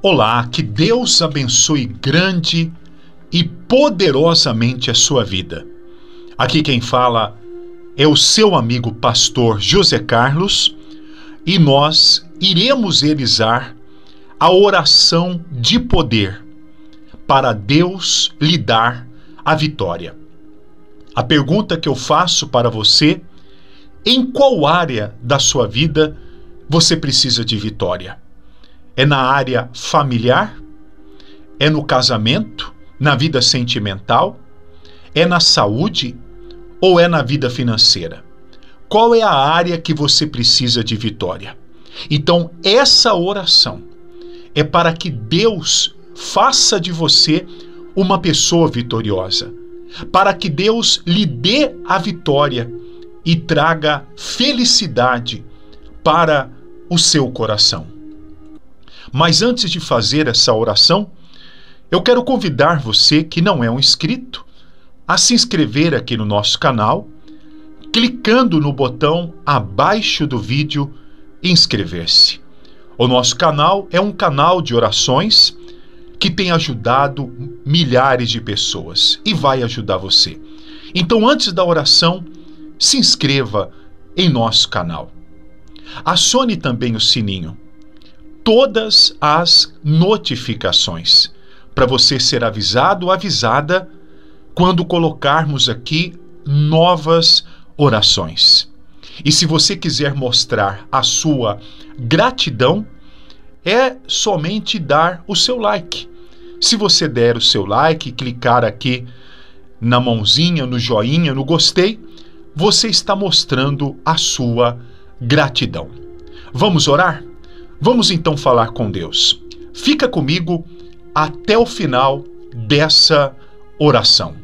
Olá, que Deus abençoe grande e poderosamente a sua vida. Aqui quem fala é o seu amigo pastor José Carlos e nós iremos realizar a oração de poder para Deus lhe dar a vitória. A pergunta que eu faço para você: em qual área da sua vida você precisa de vitória? É na área familiar? É no casamento? Na vida sentimental? É na saúde? Ou é na vida financeira? Qual é a área que você precisa de vitória? Então, essa oração é para que Deus faça de você uma pessoa vitoriosa, para que Deus lhe dê a vitória e traga felicidade para o seu coração. Mas antes de fazer essa oração, eu quero convidar você que não é um inscrito a se inscrever aqui no nosso canal, clicando no botão abaixo do vídeo inscrever-se. O nosso canal é um canal de orações que tem ajudado milhares de pessoas e vai ajudar você. Então, antes da oração, se inscreva em nosso canal. Acione também o sininho, todas as notificações, para você ser avisado ou avisada quando colocarmos aqui novas orações. E se você quiser mostrar a sua gratidão, é somente dar o seu like. Se você der o seu like, clicar aqui na mãozinha, no joinha, no gostei, você está mostrando a sua gratidão. Vamos orar? Vamos então falar com Deus. Fica comigo até o final dessa oração.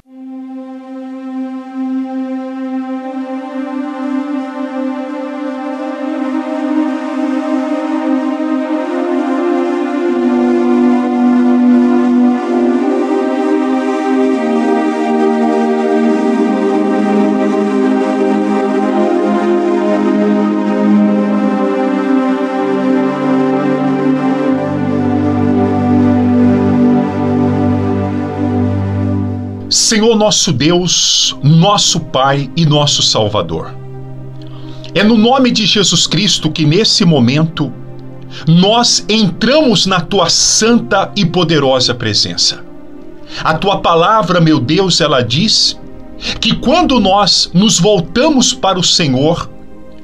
Senhor nosso Deus, nosso Pai e nosso Salvador, é no nome de Jesus Cristo que nesse momento nós entramos na Tua santa e poderosa presença. A Tua palavra, meu Deus, ela diz que quando nós nos voltamos para o Senhor,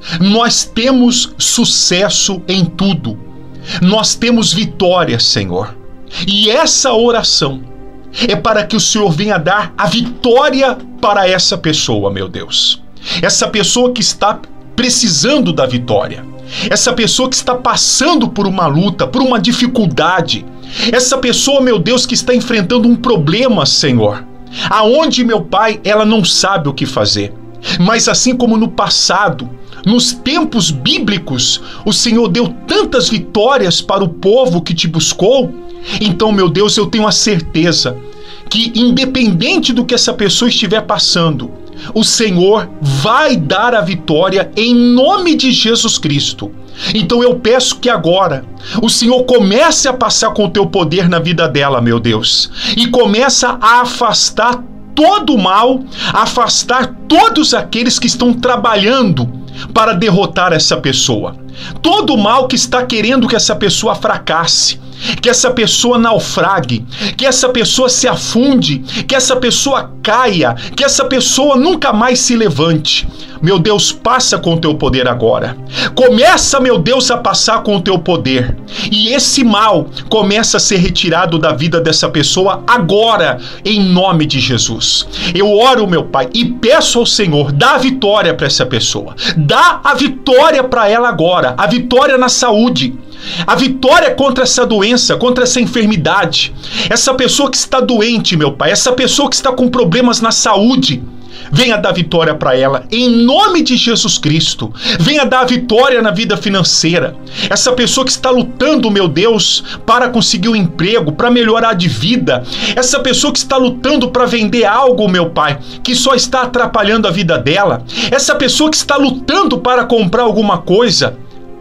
nós temos sucesso em tudo, nós temos vitória, Senhor. E essa oração é para que o Senhor venha dar a vitória para essa pessoa, meu Deus. Essa pessoa que está precisando da vitória. Essa pessoa que está passando por uma luta, por uma dificuldade. Essa pessoa, meu Deus, que está enfrentando um problema, Senhor. Aonde, meu Pai, ela não sabe o que fazer. Mas assim como no passado, nos tempos bíblicos, o Senhor deu tantas vitórias para o povo que te buscou. Então, meu Deus, eu tenho a certeza que, independente do que essa pessoa estiver passando, o Senhor vai dar a vitória em nome de Jesus Cristo. Então eu peço que agora o Senhor comece a passar com o teu poder na vida dela, meu Deus, e começa a afastar todo o mal, afastar todos aqueles que estão trabalhando para derrotar essa pessoa. Todo o mal que está querendo que essa pessoa fracasse, que essa pessoa naufrague, que essa pessoa se afunde, que essa pessoa caia, que essa pessoa nunca mais se levante. Meu Deus, passa com o teu poder agora. Começa, meu Deus, a passar com o teu poder. E esse mal começa a ser retirado da vida dessa pessoa agora, em nome de Jesus. Eu oro, meu Pai, e peço ao Senhor, dá a vitória para essa pessoa. Dá a vitória para ela agora, a vitória na saúde. A vitória contra essa doença, contra essa enfermidade. Essa pessoa que está doente, meu Pai, essa pessoa que está com problemas na saúde, venha dar vitória para ela, em nome de Jesus Cristo. Venha dar vitória na vida financeira. Essa pessoa que está lutando, meu Deus, para conseguir um emprego, para melhorar de vida. Essa pessoa que está lutando para vender algo, meu Pai, que só está atrapalhando a vida dela. Essa pessoa que está lutando para comprar alguma coisa.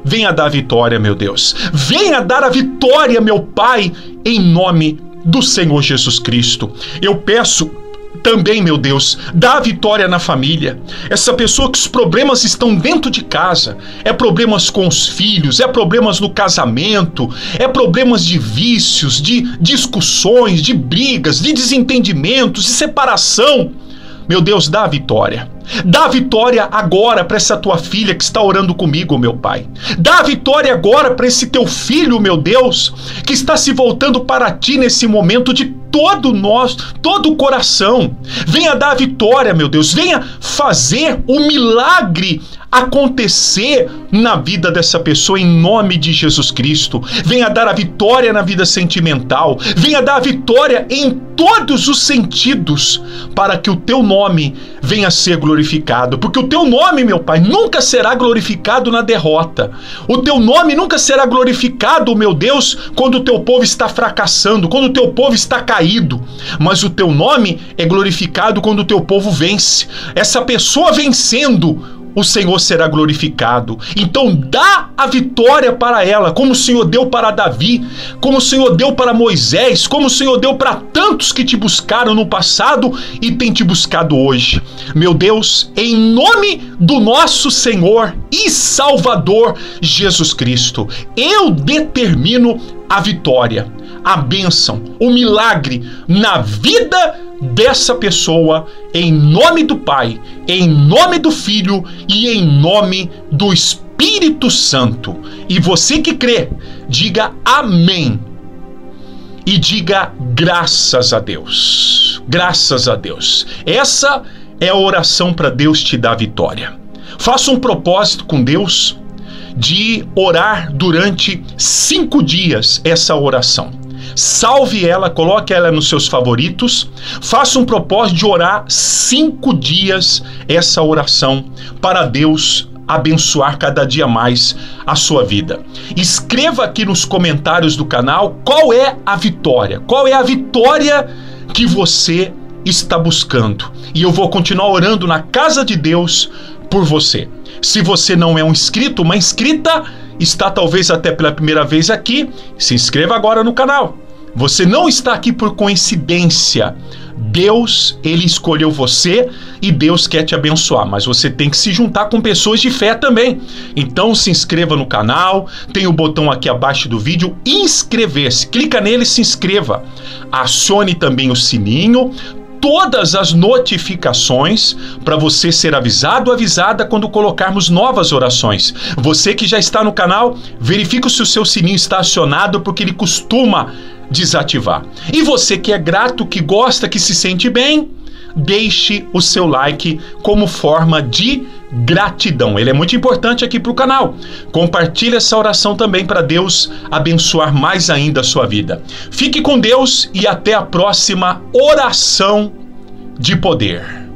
venha dar a vitória, meu Deus. Venha dar a vitória, meu Pai, em nome do Senhor Jesus Cristo. Eu peço também, meu Deus, dá a vitória na família. Essa pessoa que os problemas estão dentro de casa, é problemas com os filhos, é problemas no casamento, é problemas de vícios, de discussões, de brigas, de desentendimentos, de separação. Meu Deus, dá a vitória. Dá a vitória agora para essa tua filha que está orando comigo, meu Pai. Dá a vitória agora para esse teu filho, meu Deus, que está se voltando para ti nesse momento de todo o coração. Venha dar a vitória, meu Deus. Venha fazer o milagre acontecer na vida dessa pessoa em nome de Jesus Cristo. Venha dar a vitória na vida sentimental. Venha dar a vitória em todos os sentidos para que o teu nome venha a ser glorificado. Porque o teu nome, meu Pai, nunca será glorificado na derrota. O teu nome nunca será glorificado, meu Deus, quando o teu povo está fracassando, quando o teu povo está caído. Mas o teu nome é glorificado quando o teu povo vence. Essa pessoa vencendo, o Senhor será glorificado. Então dá a vitória para ela, como o Senhor deu para Davi, como o Senhor deu para Moisés, como o Senhor deu para tantos que te buscaram no passado e tem te buscado hoje. Meu Deus, em nome do nosso Senhor e Salvador Jesus Cristo, eu determino a vitória, a bênção, o milagre na vida dessa pessoa, em nome do Pai, em nome do Filho e em nome do Espírito Santo. E você que crê, diga amém e diga graças a Deus. Graças a Deus. Essa é a oração para Deus te dar vitória. Faça um propósito com Deus de orar durante 5 dias essa oração. Salve ela, coloque ela nos seus favoritos, faça um propósito de orar 5 dias essa oração para Deus abençoar cada dia mais a sua vida. Escreva aqui nos comentários do canal qual é a vitória que você está buscando. E eu vou continuar orando na casa de Deus por você. Se você não é um inscrito, uma inscrita, está talvez até pela primeira vez aqui, se inscreva agora no canal. Você não está aqui por coincidência. Deus, Ele escolheu você e Deus quer te abençoar, mas você tem que se juntar com pessoas de fé também. Então se inscreva no canal, tem o botão aqui abaixo do vídeo, inscrever-se. Clica nele e se inscreva. Acione também o sininho, todas as notificações para você ser avisado ou avisada quando colocarmos novas orações. Você que já está no canal, verifique se o seu sininho está acionado, porque ele costuma desativar. E você que é grato, que gosta, que se sente bem, deixe o seu like como forma de gratidão. Ele é muito importante aqui para o canal. Compartilhe essa oração também para Deus abençoar mais ainda a sua vida. Fique com Deus e até a próxima oração de poder.